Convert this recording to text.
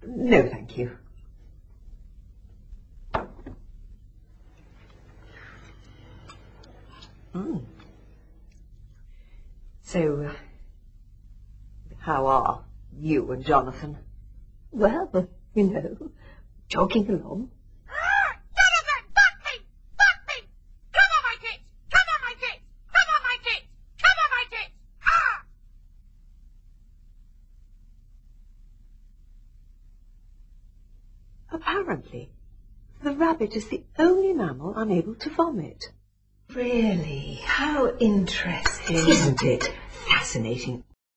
No, thank you. So, how are you and Jonathan? Well, jogging along. Jonathan, fuck me! Fuck me! Come on, my tits! Come on, my tits! Come on, my tits! Come on, my tits! Apparently, the rabbit is the only mammal unable to vomit. Really? How interesting. Isn't it fascinating?